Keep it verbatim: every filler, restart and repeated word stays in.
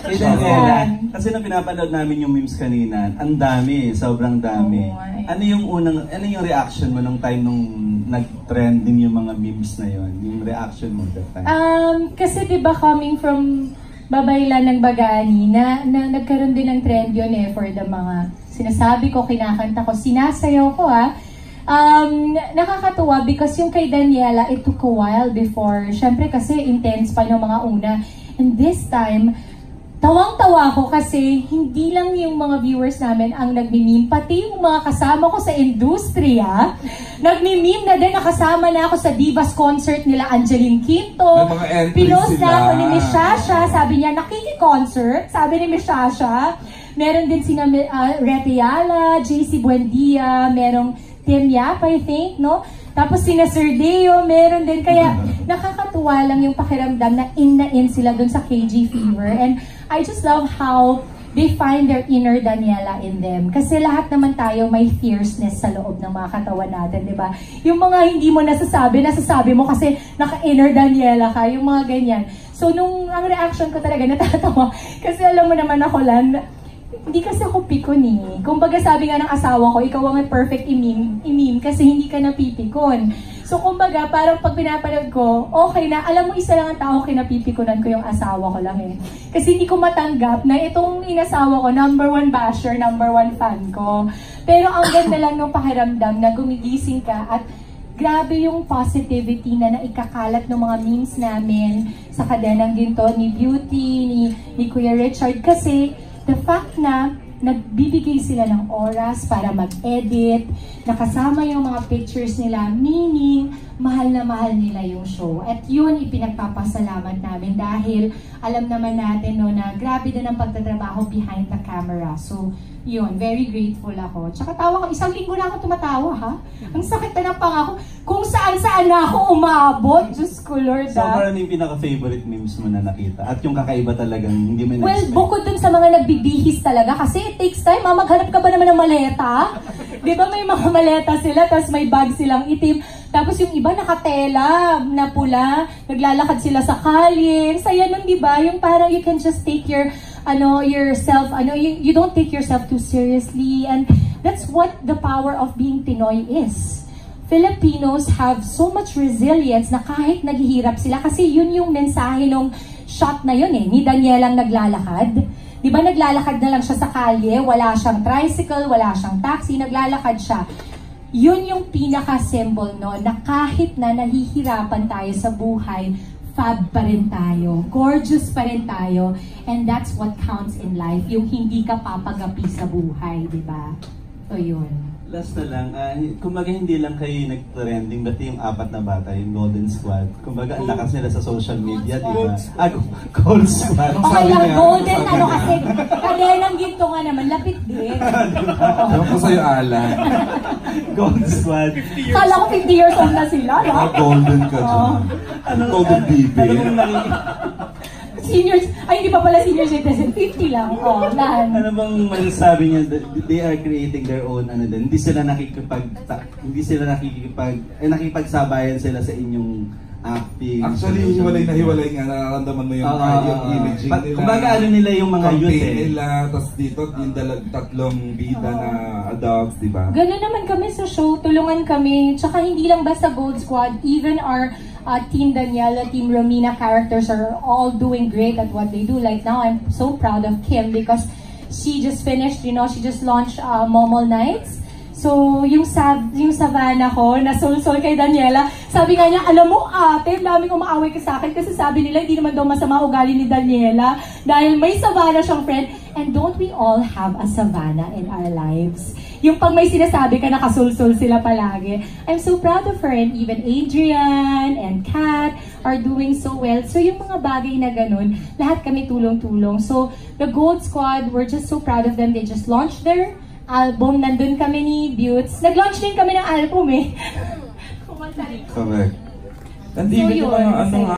Kay Daniela, kasi nung pinapanood namin yung memes kanina, ang dami, sobrang dami. Oh, ano yung unang, ano yung reaction mo nung time nung nag-trending yung mga memes na yon? Yung reaction mo that time? Um, kasi diba coming from Babaylan ng Bagaani, na, na nagkaroon din ng trend yun eh for the mga sinasabi ko, kinakanta ko, sinasayaw ko ha. Um, nakakatuwa because yung kay Daniela, it took a while before. Syempre kasi intense pa yung mga una. And this time, tawang-tawa ko kasi hindi lang yung mga viewers namin ang nagmi-meme, pati yung mga kasama ko sa industriya, nagmi-meme na din, nakasama na ako sa Divas concert nila Angeline Quinto. Pinost na ako ni Miss Shasha, sabi niya, nakiki-concert, sabi ni Miss Shasha. Meron din sina uh, Rete Yala, J C Buendia, merong Tim Yap, I think, no? Tapos sina Sir Deo, meron din. Kaya nakakatuwa lang yung pakiramdam na in na in sila dun sa K G Fever. And I just love how they find their inner Daniela in them. Kasi lahat naman tayo may fierceness sa loob ng mga katawan natin, di ba? Yung mga hindi mo nasasabi, nasasabi mo kasi naka-inner Daniela ka, yung mga ganyan. So nung ang reaction ko talaga, natatawa. Kasi alam mo naman ako lang, hindi kasi ako pikon eh. Kumbaga sabi nga ng asawa ko, ikaw ang perfect imim, imim kasi hindi ka napipikon. So kumbaga, parang pag pinapanood ko, okay na, alam mo isa lang ang tao kinapipikonan ko yung asawa ko lang eh. Kasi hindi ko matanggap na itong inasawa ko, number one basher, number one fan ko. Pero ang ganda lang ng pakiramdam na gumigising ka at grabe yung positivity na naikakalat ng mga memes namin sa kadenang ginto ni Beauty, ni, ni Kuya Richard. Kasi the fact na nagbibigay sila ng oras para mag-edit, nakasama yung mga pictures nila, meaning mahal na mahal nila yung show. At yun ipinagpapasalamat namin dahil alam naman natin no, na grabe din ang pagtatrabaho behind the camera. So yun, very grateful ako. Tsaka tawa ko, isang linggo na ako tumatawa ha. Ang sakit na ng pangako. Kung saan-saan na ako umabot, Diyos ko Lord so, ha. So, ano yung pinaka-favorite memes mo na nakita? At yung kakaiba talagang hindi mo well, na-expect? Bukod dun sa mga nagbibihis talaga, kasi it takes time, ha? Maghanap ka ba naman ng maleta? Di ba may mga maleta sila, tapos may bag silang itim. Tapos yung iba nakatela na pula, naglalakad sila sa kalye. Saya nun, di ba? Yung parang you can just take your, ano, yourself, ano, you, you don't take yourself too seriously. And that's what the power of being Pinoy is. Filipinos have so much resilience na kahit naghihirap sila, kasi yun yung mensahe nung shot na yun eh, ni Danielang naglalakad. Di ba naglalakad na lang siya sa kalye, wala siyang tricycle, wala siyang taxi, naglalakad siya. Yun yung pinaka-symbol no, na kahit na nahihirapan tayo sa buhay, fab pa rin tayo, gorgeous pa rin tayo, and that's what counts in life, yung hindi ka papagapi sa buhay, di ba? So yun. Last na lang, uh, kumbaga hindi lang kayo nag-trending, dati yung apat na bata, yung Golden Squad. Kumbaga ang lakas nila sa social media, di ba? Ah, Gold Squad. Okay lang, Golden, ano kasi, kadenang ginto nga naman, lapit din. Ewan ko sa'yo, Alan. Gold Squad. Kala ko fifty years old na sila, no? Ah, golden ka dyan. Golden baby. Seniors, ay hindi pa pala senior citizen, fifty lang. Oh, lahat. Ano bang masasabi niya, they are creating their own ano din. Hindi sila nakikipag hindi sila nakikipag eh, nakikipagsabayan sila sa inyong acting. Actually, hiwalay na hiwalay nga, nararamdaman mo yung, uh, uh, yung imaging nila. Kumbaga ano nila yung mga youth eh. nila, tapos dito yung dalag, tatlong bida uh, na adults, di ba? Ganun naman kami sa show, tulungan kami. Tsaka hindi lang basta Gold Squad, even our uh, Team Daniela, Team Romina characters are all doing great at what they do. Like now, I'm so proud of Kim because she just finished, you know, she just launched uh, Momol Nights. So, yung, sav yung Savannah ko, nasulsol kay Daniela, sabi nga niya, alam mo ate, daming umaaway ka sa akin kasi sabi nila, hindi naman daw masama ugali ni Daniela dahil may Savannah siyang friend. And don't we all have a Savannah in our lives? Yung pag may sinasabi ka, nakasulsol sila palagi. I'm so proud of her, and even Adrian and Kat are doing so well. So, yung mga bagay na ganun, lahat kami tulong-tulong. So, the Gold Squad, we're just so proud of them. They just launched their album, nandun kami ni Buttes. Nag-launch din kami ng album eh. Correct. And So even yun, yung mga ano